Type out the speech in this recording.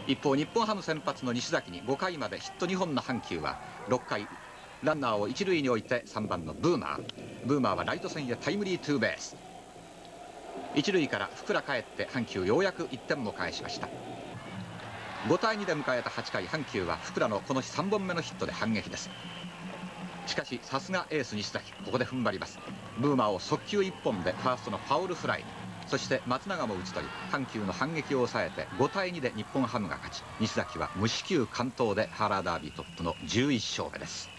一方日本ハム先発の西崎に5回までヒット2本の阪急は6回ランナーを一塁に置いて3番のブーマーはライト線へタイムリーツーベース。一塁から福良帰って阪急ようやく1点も返しました。5対2で迎えた8回、阪急は福良のこの日3本目のヒットで反撃です。しかしさすがエース西崎、ここで踏ん張ります。ブーマーを速球1本でファーストのファウルフライに、そして松永も打ち取り阪急の反撃を抑えて5対2で日本ハムが勝ち、西崎は無四球完投でハーラーダービートップの11勝目です。